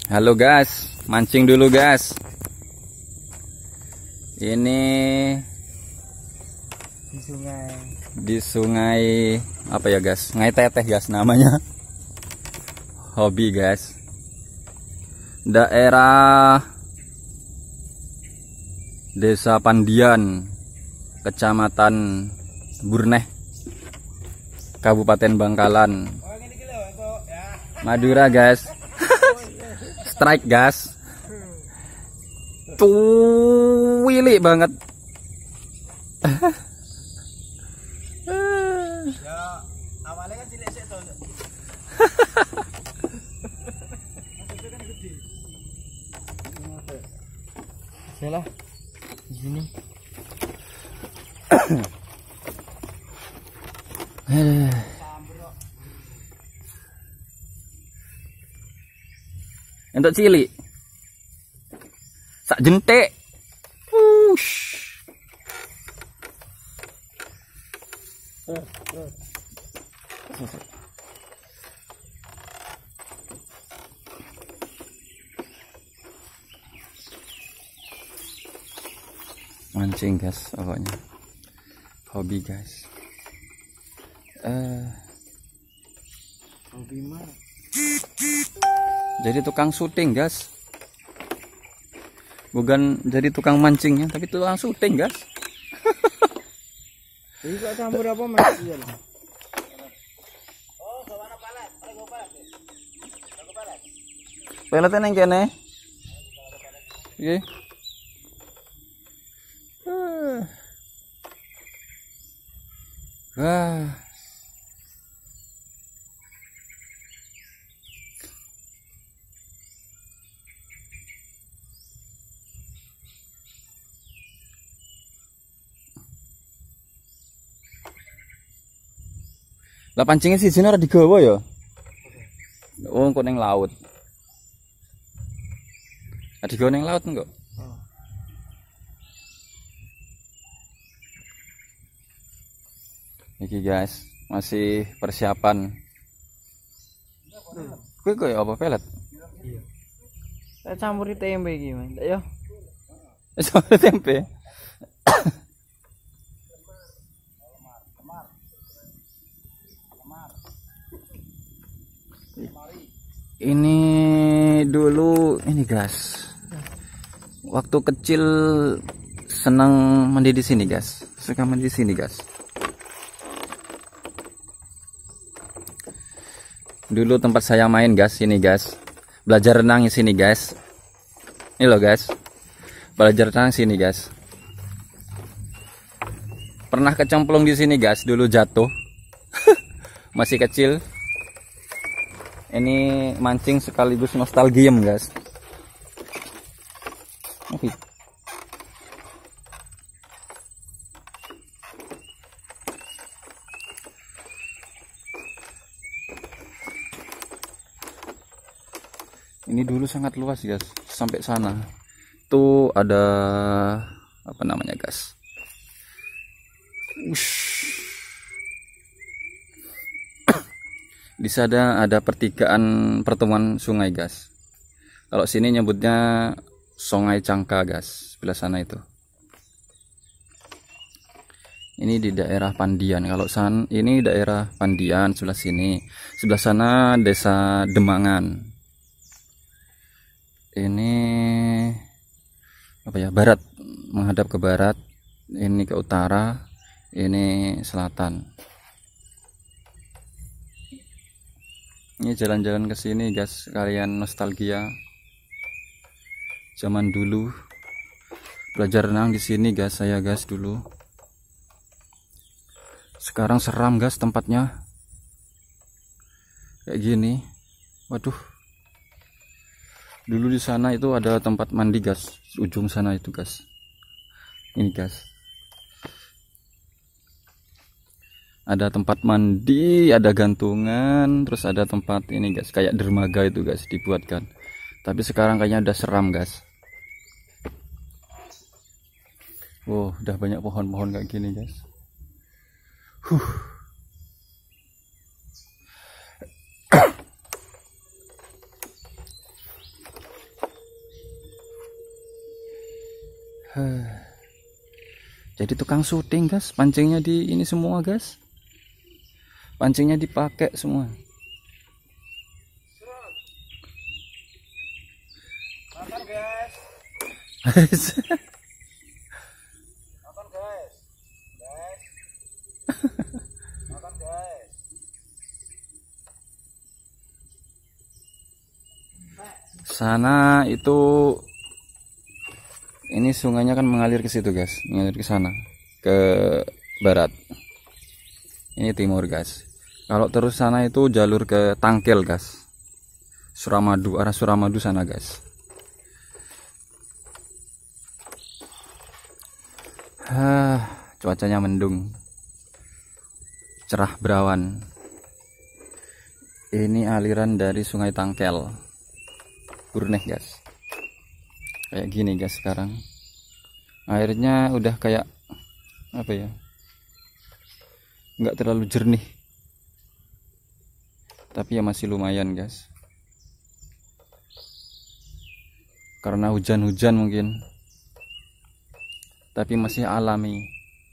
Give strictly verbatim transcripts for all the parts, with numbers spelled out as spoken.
Halo guys, mancing dulu guys. Ini di sungai. Di sungai apa ya guys? Sungai Teteh guys namanya. Hobi guys. Daerah Desa Pandian, Kecamatan Burneh, Kabupaten Bangkalan, Madura guys. Strike gas, cuwili banget. Ya awalnya kan cilik sik to. Salah di sini. Untuk cilik sak jentik. Wush. Mancing guys, pokoknya hobi guys. Uh, hobi mah jadi tukang syuting guys, bukan jadi tukang mancingnya, tapi tukang syuting guys. Jadi kok campur apa mas? Oh, sawana palet, palet palet. Palet. Peletnya neng kene. Oke. Wah. Lah pancingnya sih sini ora digawa ya. Oh, kok ning laut. Ada digawa ning laut enggak? Oh. Iki guys, masih persiapan. Kuwi koyo apa pelet? Iya. Saya campuri tempe iki, Mas. Yo. Wis tempe. Ini dulu ini guys, waktu kecil senang mandi di sini guys, suka mandi di sini guys. Dulu tempat saya main guys, ini guys, belajar renang di sini guys. Ini loh guys, belajar renang sini guys. Pernah kecemplung di sini guys, dulu jatuh, masih kecil. Ini mancing sekaligus nostalgia guys. Oke. Ini dulu sangat luas guys, sampai sana. Tuh ada apa namanya guys? Ush. Di sana ada pertigaan pertemuan sungai guys. Kalau sini nyebutnya Sungai Cangka guys, sebelah sana itu. Ini di daerah Pandian. Kalau san ini daerah Pandian sebelah sini. Sebelah sana Desa Demangan. Ini apa ya? Barat, menghadap ke barat. Ini ke utara. Ini selatan. Ini jalan-jalan ke sini guys, kalian nostalgia zaman dulu. Belajar renang di sini guys, saya guys dulu. Sekarang seram guys tempatnya. Kayak gini. Waduh. Dulu di sana itu ada tempat mandi guys, ujung sana itu guys. Ini guys. Ada tempat mandi, ada gantungan, terus ada tempat ini guys, kayak dermaga itu guys dibuatkan. Tapi sekarang kayaknya udah seram guys. Wow, udah banyak pohon-pohon kayak gini guys. Huh. Jadi tukang syuting guys, pancingnya di ini semua guys, pancingnya dipakai semua. Makan guys. Makan guys. Guys. Makan guys. Sana itu ini sungainya kan mengalir ke situ guys, mengalir ke sana, ke barat. Ini timur guys. Kalau terus sana itu jalur ke Tangkel guys, Suramadu, arah Suramadu sana guys. Hah, cuacanya mendung, cerah berawan. Ini aliran dari Sungai Tangkel, Burneh guys. Kayak gini guys sekarang. Airnya udah kayak apa ya? Nggak terlalu jernih. Tapi ya masih lumayan guys. Karena hujan-hujan mungkin. Tapi masih alami.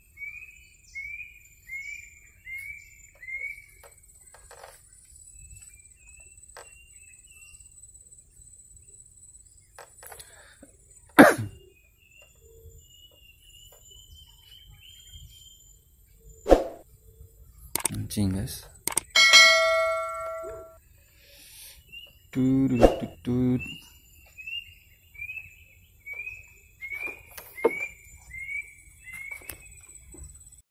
Anjing guys. Tut, tut, tut, tut.